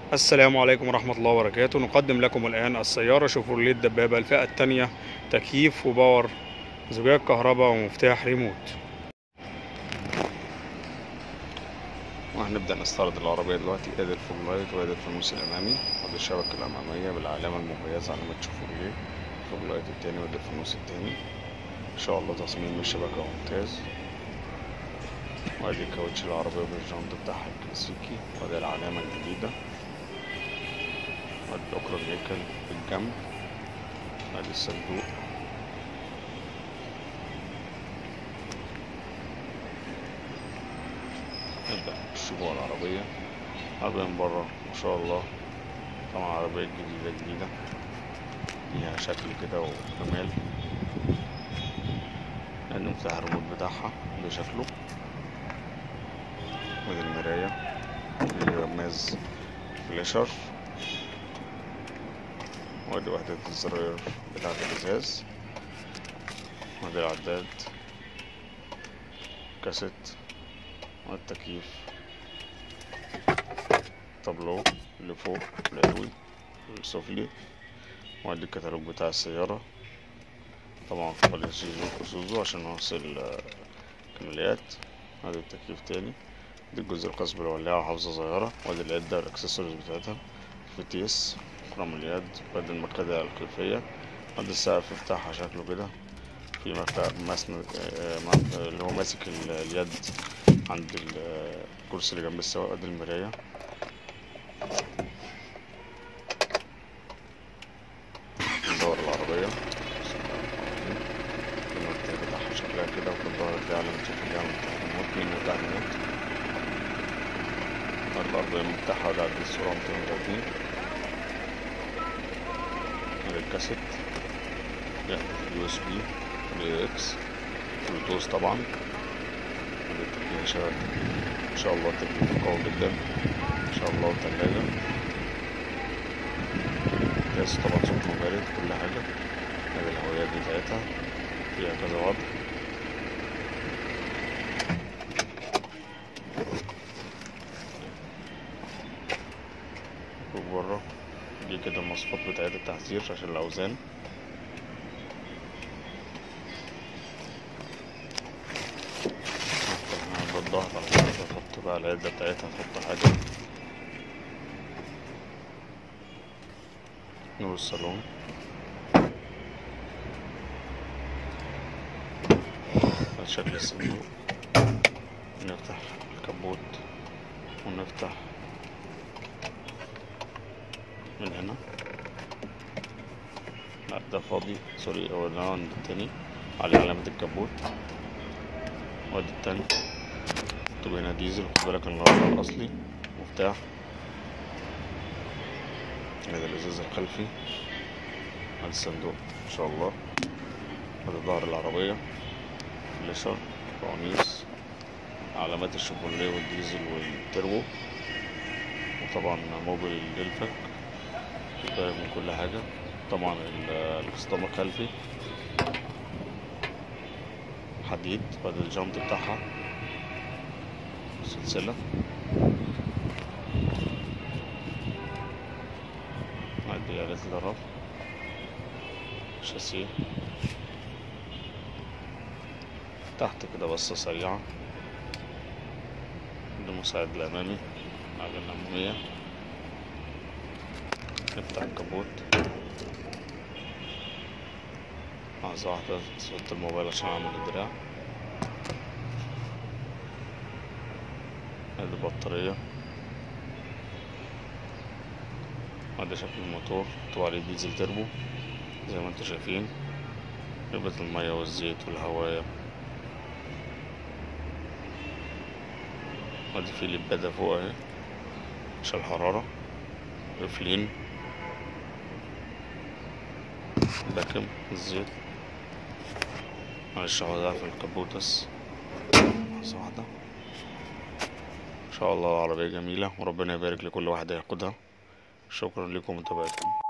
السلام عليكم ورحمة الله وبركاته. نقدم لكم الآن السيارة شيفروليه الدبابة الفئة الثانية، تكييف وباور، زجاج كهرباء ومفتاح ريموت. وهنبدأ نستعرض العربية دلوقتي. ادي الفوج لايت وادي الفانوس الأمامي وادي الشبكة الأمامية بالعلامة المميزة علامة شيفروليه. الفوج لايت التاني وادي الفانوس التاني. إن شاء الله تصميم الشبكة ممتاز. وادي كاوتش العربية بالجنط بتاعها الكلاسيكي وادي العلامة الجديدة. وادي الأكرة الهيكل بالجنب. ادي الصندوق. نبدأ نشوفوا العربية. عربية من بره ما شاء الله، طبعا عربية جديدة ليها شكل كده وجمال. ادي مفتاح الريموت بتاعها بشكله. ودي المراية، الغماز فلاشر. وادي وحدة الزراير بتاعة الإزاز. وادي العداد، كاسيت، والتكييف، طابلو اللي فوق العلوي السفلي. وادي الكتالوج بتاع السيارة، طبعا خلي سوزو عشان نوصل كماليات. ادي التكييف تاني. دي الجزء الخاص بالولاعة وحافظة صغيرة. وادي العدة والاكسسوارز بتاعتها، فتيس، خرم اليد. وادي المقعدة الخلفية. وادي السقف بتاعها شكله كده، في مسند اللي هو ماسك اليد عند الكرسي اللي جنب السواق. ادي المراية. ندور العربية. المفتاح بتاعها شكلها كده، وفي الظهر دي علامة شكلها مفتاح ريموت. مين مفتاح ريموت؟ العربية مفتاحها ده عدد الصورة 230. الكاسيت يحدث USB اكس بلوتوث طبعا. التكييف شغال ان شاء الله، التكييف قوي جدا ان شاء الله. وتلاجة جهاز طبعا سخن وبارد كل حاجة. ادي الهوايات بتاعتها فيها كذا وضع. وبره دي كده المواصفات بتاعت التحذير عشان الأوزان. بالضغط على العدة تحط بقى العدة بتاعتها، تحط حاجة. نور الصالون. شكل الصندوق. نفتح الكبوت ونفتح من هنا. لا ده فاضي، سوري، هو ده عند التاني عليه علامة الكبوت. وادي التانك مكتوب هنا ديزل، خد بالك الغرض الأصلي. مفتاح. ادي الإزاز الخلفي. ادي الصندوق إن شاء الله. ادي ظهر العربية، فلاشر، فوانيس، علامات الشيفروليه والديزل والتربو. وطبعا موبل للفك، خد بالك من كل حاجة. طبعا الاسطمة الخلفي حديد. وادي الجنط بتاعها سلسلة. ادي آلة الرفع، شاسيه. تحت كده بصة سريعة. ده المساعد الأمامي، العجلة الأمامية. نفتح الكابوت. لحظة واحدة صوت الموبايل عشان أعمل الدراع. ادي البطارية. ادي شكل الموتور، مكتوب عليه ديزل تربو زي ما انتوا شايفين. نسبة المية والزيت والهواية. ادي في لبادة فوق اهي عشان الحرارة. رفلين، باكم الزيت. معلش هقعد في الكابوتس لحظة واحدة. ان شاء الله العربية جميلة وربنا يبارك لكل واحد هياخدها. شكرا لكم ومتابعتكم.